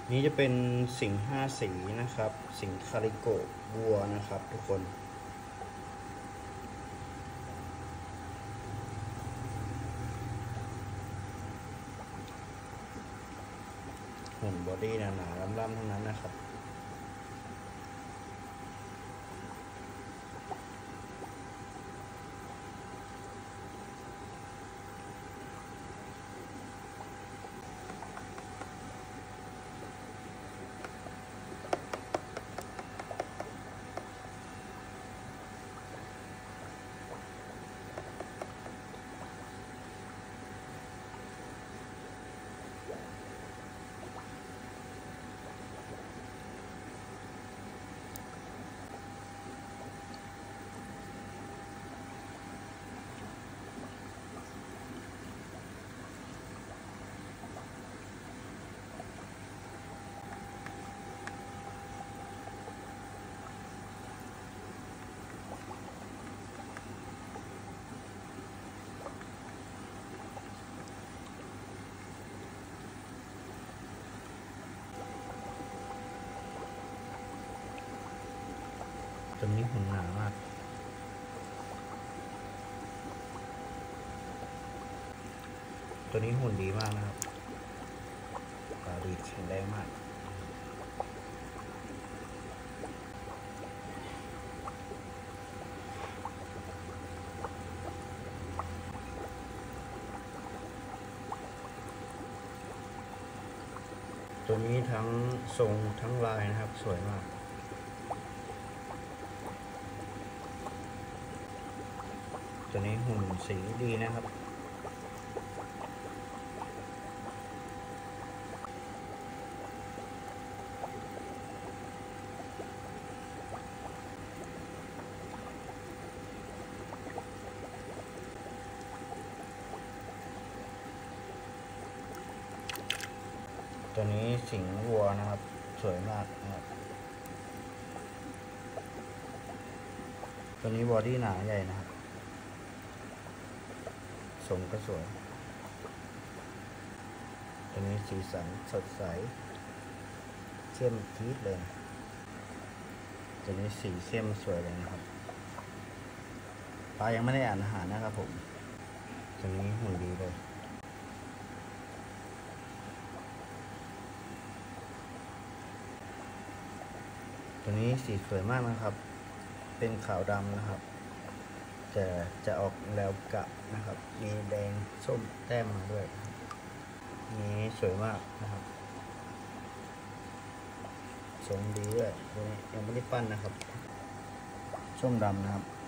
นี้จะเป็นสิงห์5 สีนะครับ สิงห์คาริโกะวัวนะครับทุกคนหุ่นบอดี้หนาๆล่ำๆทั้งนั้นนะครับตัวนี้หุ่นหนามากตัวนี้หุ่นดีมากนะครับตาดีแข็งแรงมากตัวนี้ทั้งทรงทั้งลายนะครับสวยมากตัวนี้หุ่นสีดีนะครับตัวนี้สิงห์วัวนะครับสวยมากนะครับตัวนี้บอดี้หนาใหญ่นะครับทรงก็สวยตัวนี้สีสันสดใสเข้มจี๊ดเลยตัวนี้สีเข้มสวยเลยนะครับปลายังไม่ได้อ่านอาหารนะครับผมตัวนี้หุ่นดีเลยตัวนี้สีสวยมากนะครับเป็นขาวดำนะครับแต่จะออกแล้วกะนะครับมีแดงส้มแต้มมาด้วยนี้สวยมากนะครับทรงดีด้วยตัวนี้ยังไม่ได้ปั้นนะครับส้มดำนะครับ